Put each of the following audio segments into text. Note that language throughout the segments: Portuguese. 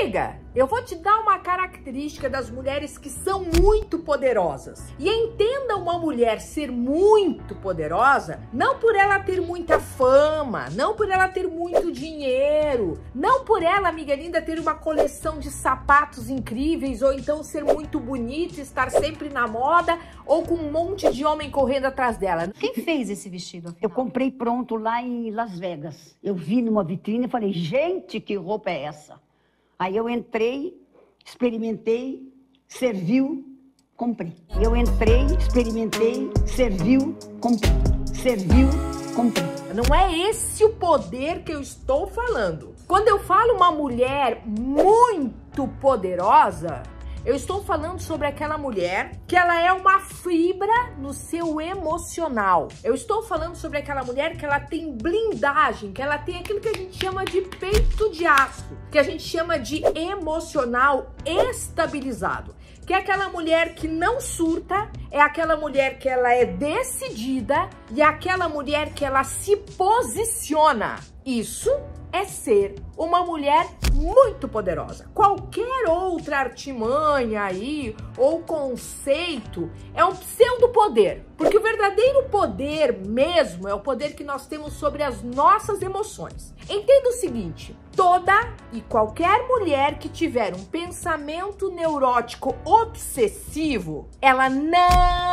Amiga, eu vou te dar uma característica das mulheres que são muito poderosas. E entenda uma mulher ser muito poderosa, não por ela ter muita fama, não por ela ter muito dinheiro, não por ela, amiga linda, ter uma coleção de sapatos incríveis, ou então ser muito bonita, estar sempre na moda, ou com um monte de homem correndo atrás dela. Quem fez esse vestido? Afinal? Eu comprei pronto lá em Las Vegas. Eu vi numa vitrine e falei, gente, que roupa é essa? Aí eu entrei, experimentei, serviu, comprei. Eu entrei, experimentei, serviu, comprei. Serviu, comprei. Não é esse o poder que eu estou falando. Quando eu falo uma mulher muito poderosa, eu estou falando sobre aquela mulher que ela é uma fibra no seu emocional. Eu estou falando sobre aquela mulher que ela tem blindagem, que ela tem aquilo que a gente chama de peito de aço, que a gente chama de emocional estabilizado. Que é aquela mulher que não surta, é aquela mulher que ela é decidida e é aquela mulher que ela se posiciona. Isso é ser uma mulher muito poderosa. Qualquer outra artimanha aí ou conceito é um pseudo-poder, porque o verdadeiro poder mesmo é o poder que nós temos sobre as nossas emoções. Entenda o seguinte, toda e qualquer mulher que tiver um pensamento neurótico obsessivo, ela não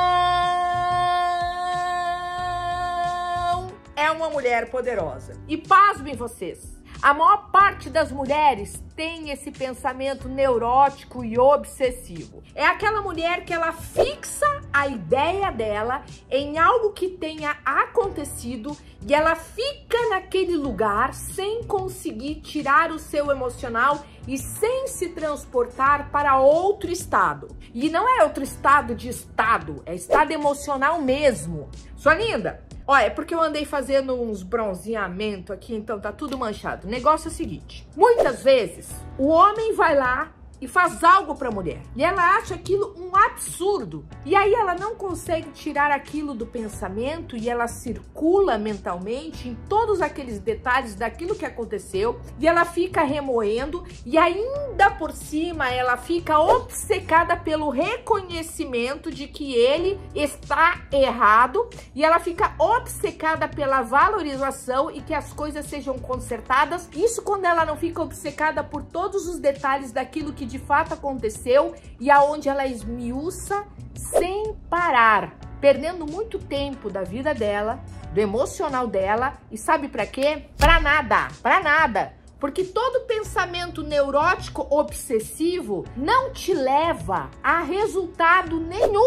é uma mulher poderosa. E pasmem vocês, a maior parte das mulheres tem esse pensamento neurótico e obsessivo. É aquela mulher que ela fixa a ideia dela em algo que tenha acontecido e ela fica naquele lugar sem conseguir tirar o seu emocional e sem se transportar para outro estado. E não é outro estado de estado, é estado emocional mesmo. Sua linda, olha, é porque eu andei fazendo uns bronzeamento aqui, então tá tudo manchado. O negócio é o seguinte, muitas vezes o homem vai lá e faz algo pra mulher e ela acha aquilo um absurdo. E aí ela não consegue tirar aquilo do pensamento e ela circula mentalmente em todos aqueles detalhes daquilo que aconteceu e ela fica remoendo e ainda por cima ela fica obcecada pelo reconhecimento de que ele está errado e ela fica obcecada pela valorização e que as coisas sejam consertadas. Isso quando ela não fica obcecada por todos os detalhes daquilo que de fato aconteceu e aonde ela esmiuça sem parar, perdendo muito tempo da vida dela, do emocional dela e sabe pra quê? Pra nada. Porque todo pensamento neurótico obsessivo não te leva a resultado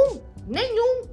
nenhum.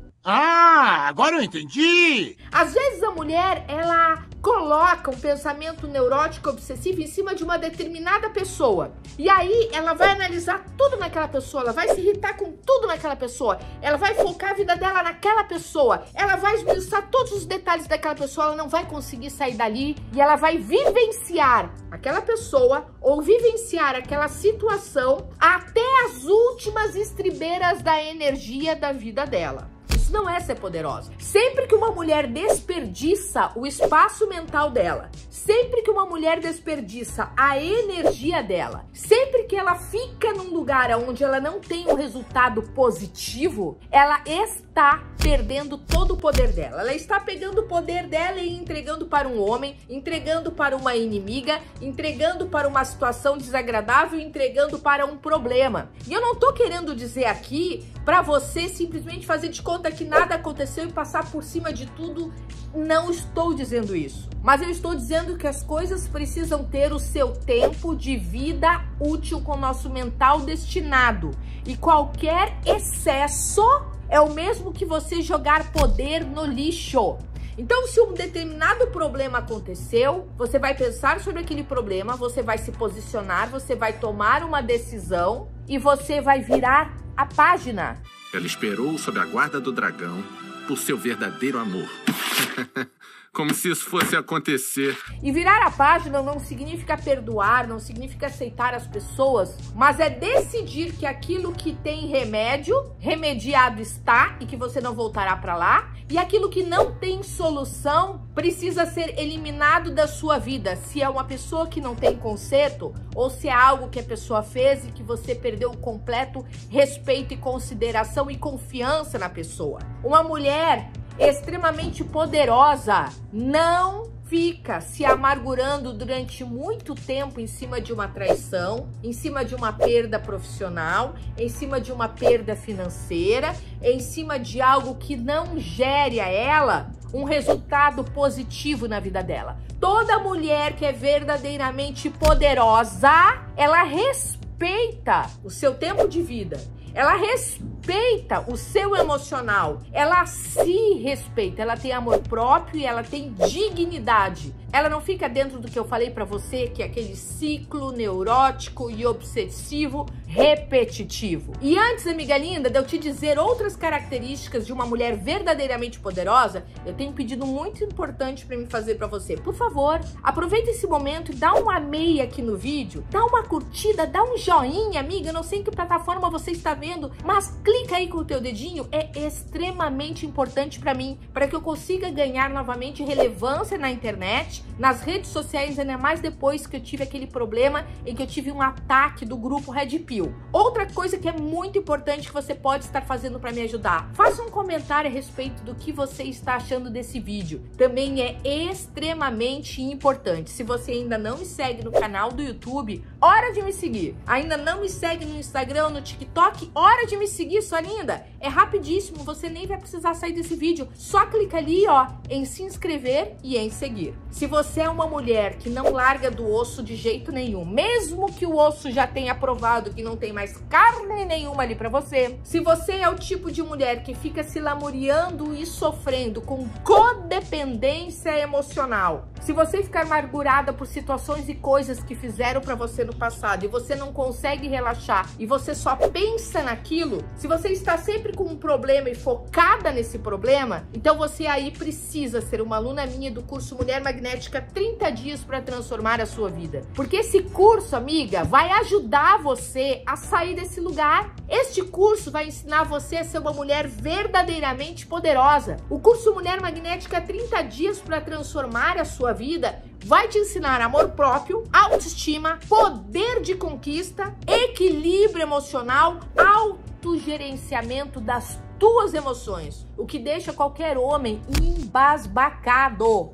Ah, agora eu entendi! Às vezes a mulher, ela coloca um pensamento neurótico obsessivo em cima de uma determinada pessoa. E aí ela vai analisar tudo naquela pessoa, ela vai se irritar com tudo naquela pessoa, ela vai focar a vida dela naquela pessoa, ela vai esmiuçar todos os detalhes daquela pessoa, ela não vai conseguir sair dali e ela vai vivenciar aquela pessoa ou vivenciar aquela situação até as últimas estribeiras da energia da vida dela. Isso não é ser poderosa. Sempre que uma mulher desperdiça o espaço mental dela, sempre que uma mulher desperdiça a energia dela, sempre que ela fica num lugar onde ela não tem um resultado positivo, ela está perdendo todo o poder dela. Ela está pegando o poder dela e entregando para um homem, entregando para uma inimiga, entregando para uma situação desagradável, entregando para um problema. E eu não tô querendo dizer aqui para você simplesmente fazer de conta que nada aconteceu e passar por cima de tudo. Não estou dizendo isso. Mas eu estou dizendo que as coisas precisam ter o seu tempo de vida útil com o nosso mental destinado. E qualquer excesso é o mesmo que você jogar poder no lixo. Então, se um determinado problema aconteceu, você vai pensar sobre aquele problema, você vai se posicionar, você vai tomar uma decisão e você vai virar a página. Ela esperou sob a guarda do dragão por seu verdadeiro amor. Como se isso fosse acontecer. E virar a página não significa perdoar, não significa aceitar as pessoas, mas é decidir que aquilo que tem remédio, remediado está e que você não voltará para lá, e aquilo que não tem solução precisa ser eliminado da sua vida. Se é uma pessoa que não tem conserto, ou se é algo que a pessoa fez e que você perdeu o completo respeito e consideração e confiança na pessoa. Uma mulher extremamente poderosa não fica se amargurando durante muito tempo em cima de uma traição, em cima de uma perda profissional, em cima de uma perda financeira, em cima de algo que não gere a ela um resultado positivo na vida dela. Toda mulher que é verdadeiramente poderosa, ela respeita o seu tempo de vida. Ela respeita o seu emocional, ela se respeita, ela tem amor próprio e ela tem dignidade. Ela não fica dentro do que eu falei pra você, que é aquele ciclo neurótico e obsessivo repetitivo. E antes, amiga linda, de eu te dizer outras características de uma mulher verdadeiramente poderosa, eu tenho um pedido muito importante pra me fazer pra você. Por favor, aproveita esse momento e dá um amei aqui no vídeo, dá uma curtida, dá um joinha, amiga. Eu não sei em que plataforma você está vendo, mas clica aí com o teu dedinho, é extremamente importante pra mim, para que eu consiga ganhar novamente relevância na internet, nas redes sociais, ainda mais depois que eu tive aquele problema em que eu tive um ataque do grupo Red Pill. Outra coisa que é muito importante que você pode estar fazendo para me ajudar, faça um comentário a respeito do que você está achando desse vídeo. Também é extremamente importante. Se você ainda não me segue no canal do YouTube, hora de me seguir. Ainda não me segue no Instagram, no TikTok, hora de me seguir, sua linda. É rapidíssimo, você nem vai precisar sair desse vídeo. Só clica ali, ó, em se inscrever e em seguir. Se você é uma mulher que não larga do osso de jeito nenhum, mesmo que o osso já tenha provado que não tem mais carne nenhuma ali pra você, se você é o tipo de mulher que fica se lamuriando e sofrendo com codependência emocional, se você ficar amargurada por situações e coisas que fizeram pra você no passado e você não consegue relaxar e você só pensa naquilo, se você está sempre com um problema e focada nesse problema, então você aí precisa ser uma aluna minha do curso Mulher Magnética 30 dias para transformar a sua vida. Porque esse curso, amiga, vai ajudar você a sair desse lugar. Este curso vai ensinar você a ser uma mulher verdadeiramente poderosa. O curso Mulher Magnética 30 dias para transformar a sua vida vai te ensinar amor próprio, autoestima, poder de conquista, equilíbrio emocional, autogerenciamento das tuas emoções, o que deixa qualquer homem embasbacado.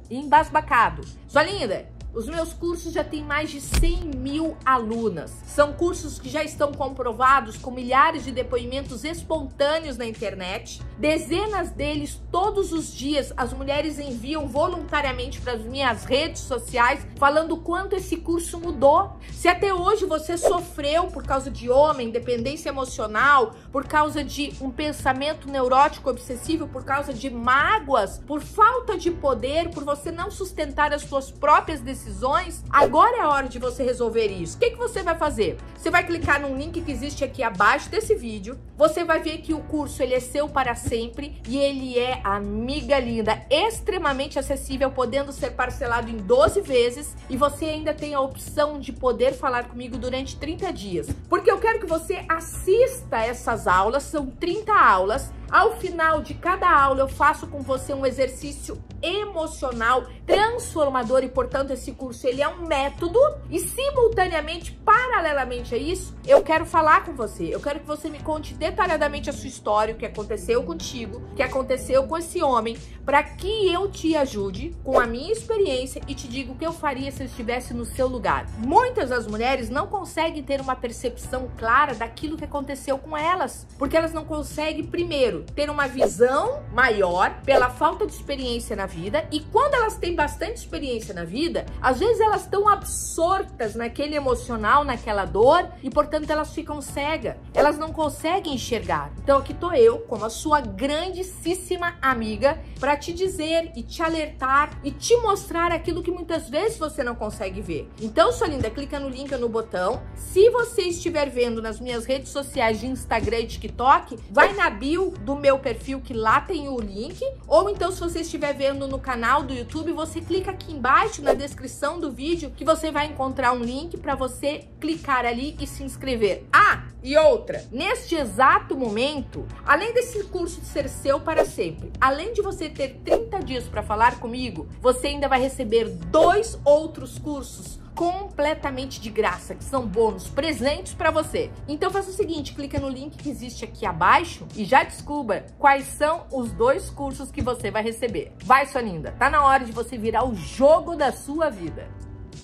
Sua linda, os meus cursos já têm mais de 100 mil alunas. São cursos que já estão comprovados com milhares de depoimentos espontâneos na internet. Dezenas deles, todos os dias, as mulheres enviam voluntariamente para as minhas redes sociais falando o quanto esse curso mudou. Se até hoje você sofreu por causa de homem, dependência emocional, por causa de um pensamento neurótico obsessivo, por causa de mágoas, por falta de poder, por você não sustentar as suas próprias decisões, agora é a hora de você resolver isso. O que você vai fazer? Você vai clicar no link que existe aqui abaixo desse vídeo. Você vai ver que o curso ele é seu para sempre e ele é, amiga linda, extremamente acessível, podendo ser parcelado em 12 vezes e você ainda tem a opção de poder falar comigo durante 30 dias. Porque eu quero que você assista essas aulas, são 30 aulas. Ao final de cada aula eu faço com você um exercício emocional transformador e, portanto, esse curso ele é um método e, simultaneamente, paralelamente a isso, eu quero falar com você. Eu quero que você me conte detalhadamente a sua história, o que aconteceu contigo, o que aconteceu com esse homem, para que eu te ajude com a minha experiência e te diga o que eu faria se eu estivesse no seu lugar. Muitas das mulheres não conseguem ter uma percepção clara daquilo que aconteceu com elas, porque elas não conseguem, primeiro, ter uma visão maior pela falta de experiência na vida, e quando elas têm bastante experiência na vida, às vezes elas estão absortas naquele emocional, naquela dor, e portanto elas ficam cegas, elas não conseguem enxergar. Então aqui tô eu, como a sua grandíssima amiga, para te dizer e te alertar e te mostrar aquilo que muitas vezes você não consegue ver. Então, sua linda, clica no link ou no botão. Se você estiver vendo nas minhas redes sociais de Instagram e TikTok, vai na bio do meu perfil que lá tem o link, ou então se você estiver vendo assistindo no canal do YouTube, você clica aqui embaixo na descrição do vídeo que você vai encontrar um link para você clicar ali e se inscrever. Ah, e outra, neste exato momento, além desse curso de ser seu para sempre, além de você ter 30 dias para falar comigo, você ainda vai receber 2 outros cursos completamente de graça, que são bônus, presentes para você. Então faça o seguinte, clica no link que existe aqui abaixo e já descubra quais são os 2 cursos que você vai receber. Vai, sua linda, tá na hora de você virar o jogo da sua vida.